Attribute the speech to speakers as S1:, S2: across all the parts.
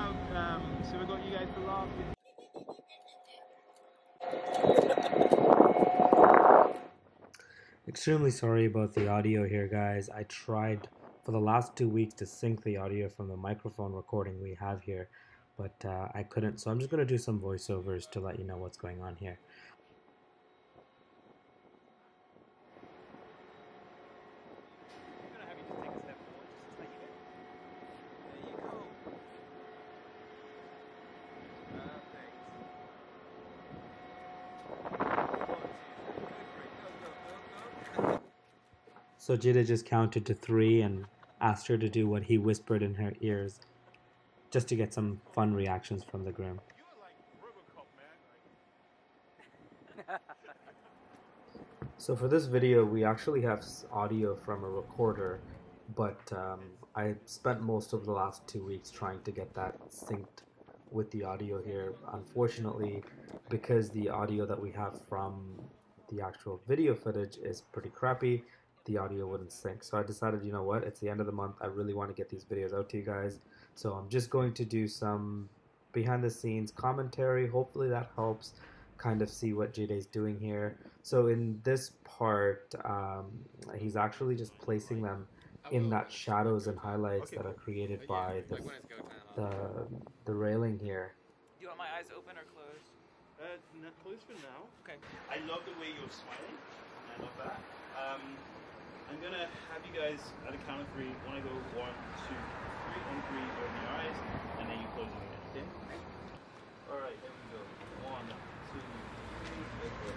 S1: how Siva got you guys to laugh?
S2: Extremely sorry about the audio here, guys. I tried for the last 2 weeks to sync the audio from the microphone recording we have here, but I couldn't. So I'm just going to do some voiceovers to let you know what's going on here. So Jide just counted to 3 and asked her to do what he whispered in her ears, just to get some fun reactions from the groom. So for this video, we actually have audio from a recorder, but I spent most of the last 2 weeks trying to get that synced with the audio here. Unfortunately, because the audio that we have from the actual video footage is pretty crappy, the audio wouldn't sync. So I decided, you know what, it's the end of the month, I really want to get these videos out to you guys. So I'm just going to do some behind the scenes commentary. Hopefully that helps kind of see what Jide's doing here. So in this part, he's actually just placing them in that shadows and highlights that are created by the railing here.
S3: Do you want my eyes open or closed?
S1: Close for now.
S3: Okay.
S1: I love the way you're smiling. I love that. I'm gonna have you guys at a count of 3. When I go 1, 2, 3, on 3, open your eyes, and then you close them again. Okay? All right, here we go. 1, 2, 3, go.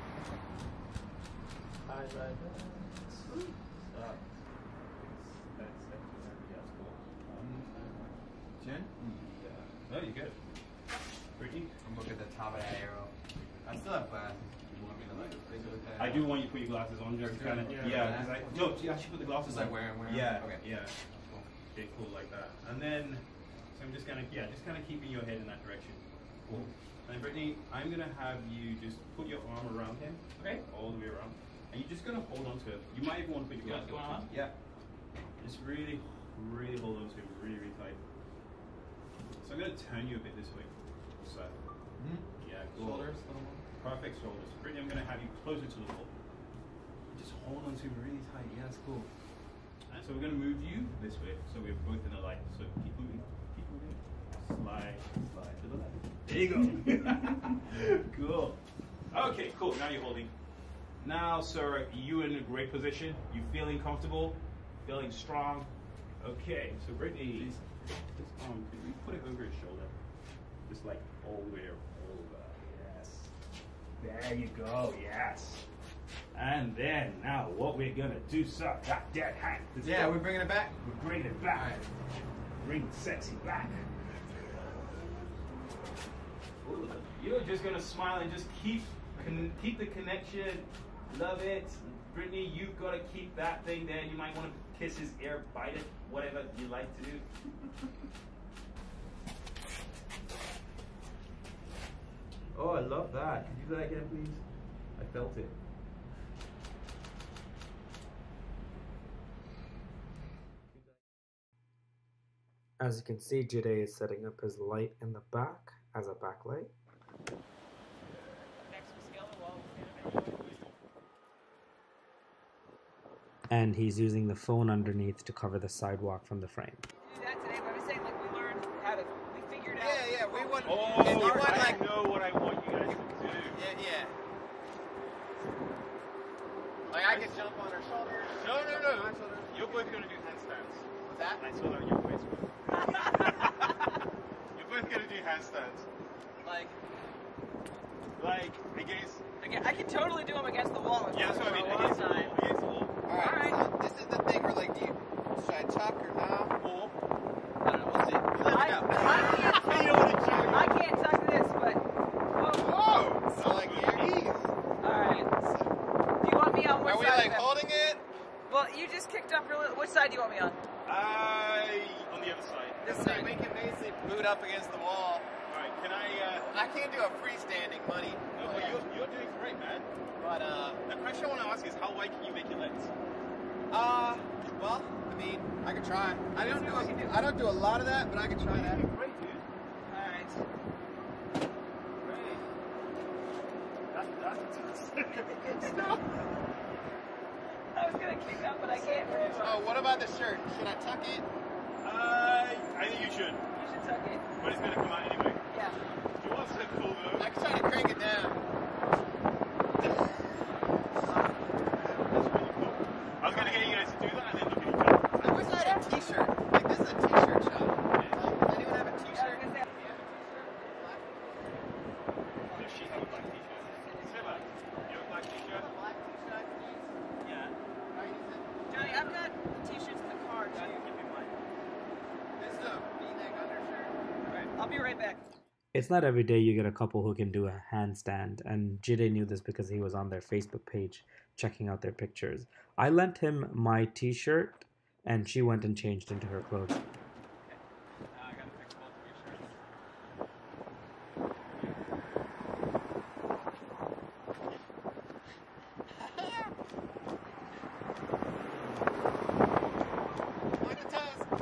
S1: Highlight that. Stop. That's cool.
S4: Chin?
S1: Yeah. No, you're good. Pretty.
S4: I'm looking at the top of that arrow. I still have glasses. You want me to like think of that?
S1: I do want you to put your glasses on just kind of, yeah. Because no, you actually put the glasses
S4: Just
S1: on.
S4: like wearing.
S1: Yeah,
S4: Okay.
S1: yeah.
S4: Cool.
S1: Okay, cool, like that. And then, so I'm just kind of keeping your head in that direction. Cool. And then Brittany, I'm gonna have you just put your arm around him, okay, all the way around, and you're just gonna hold on to it. You might even want to put your glasses on. Yeah. Just really, really hold on to it, really, really tight. So I'm gonna turn you a bit this way. So, yeah, cool.
S4: Shoulders.
S1: Perfect shoulders. Brittany, I'm gonna have you closer to the wall. Just hold on to it really tight. Yeah, that's cool. And so we're gonna move you this way, so we're both in the light. So keep moving, keep moving. Slide to the left. There you go. Cool. Okay, cool. Now you're holding. Now, sir, you're in a great position. You feeling comfortable? Feeling strong? Okay. So Brittany, this arm, could we put it over his shoulder? Just like all the way over. Yes. There you go. Yes. And then now what we're gonna do, sir? That dead hand.
S4: Yeah, we're bringing it back.
S1: We're bringing it back. Right. Bring the sexy back. You're just gonna smile and just keep the connection. Love it. Brittany, you've got to keep that thing there. You might want to kiss his ear, bite it, whatever you like to do. Oh, I love that. Could you do that again, please? I felt it.
S2: As you can see, Jide is setting up his light in the back as a backlight. And he's using the phone underneath to cover the sidewalk from the frame.
S3: Do that today, but I was saying like we learned how to, we figured out.
S4: Yeah, we want.
S1: Oh,
S4: if you want,
S1: I
S4: like,
S1: know what I want you guys to do.
S4: Yeah. Like I can jump on her shoulders.
S1: No.
S4: My shoulders.
S1: You're both gonna do handstands.
S4: What's that?
S1: I saw that on your Facebook. You're both gonna do handstands.
S4: Like
S1: against.
S3: I can totally do them against the wall.
S1: Yeah, that's what I mean.
S3: Against the wall.
S1: Against the wall.
S4: Alright, so this is the thing where like, should I tuck or no?
S1: Or
S4: I don't know, we'll see.
S3: I can't tuck this, but
S1: whoa!
S4: So like here?
S3: Alright. Do you want me on which
S4: Are we
S3: side?
S4: like holding it?
S3: Well, you just kicked up really. Which side do you want me on?
S1: On the other side.
S3: This
S4: So
S3: side.
S4: we can basically boot up against the wall.
S1: Alright, can I
S4: I can't do a freestanding money.
S1: no, but you're doing great, man.
S4: But
S1: The question I want to ask is how wide can you make your legs?
S4: well, I mean, I could try. I don't do a lot of that, but I could try that.
S1: You're doing great, dude.
S3: I was gonna kick up, but I can't remember.
S4: Oh, what about the shirt? Should I tuck it?
S1: I think you should.
S3: You should tuck it.
S1: But it's gonna come out anyway.
S3: Yeah.
S1: You want to cool though?
S4: I can try to crank it down.
S1: That's really cool. I was gonna get you guys to do that and then look at each other.
S4: I wish I had a t-shirt. Like, this is a t-shirt shop. Does anyone have a t-shirt?
S1: Does she have a black t-shirt? Siva, you have a black t-shirt?
S4: Black t-shirt, please.
S1: Yeah.
S4: I use it.
S3: Johnny, I've got t-shirts in the car. Johnny, give me mine.
S4: This is a V-neck undershirt.
S3: Alright, I'll be right back.
S2: It's not every day you get a couple who can do a handstand, and Jide knew this because he was on their Facebook page checking out their pictures. I lent him my t-shirt, and she went and changed into her clothes.
S1: I gotta fix both of your shirts.
S4: Point the toes.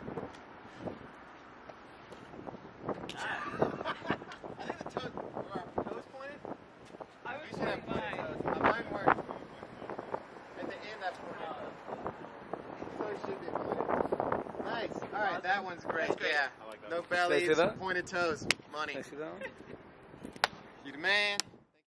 S4: I think the toes, were our toes pointed?
S3: I
S4: We
S3: was
S4: should have pointed toes. Mine weren't. At the end, that's pointed toes. So it should be pointed. Nice. All right, that one's great. Yeah.
S1: I like that
S4: No
S1: one.
S4: bellies,
S5: Can I see that?
S4: pointed toes. Money.
S5: Can I see that one?
S4: You the man.